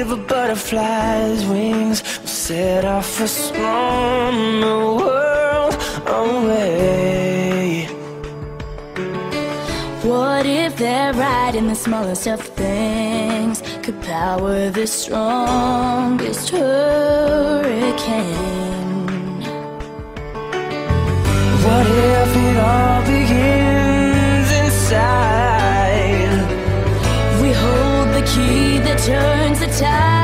of a butterfly's wings will set off us from the world away. What if they're right and the smallest of things could power the strongest hurricane? What if it all begins inside? We hold the key that turns the tide.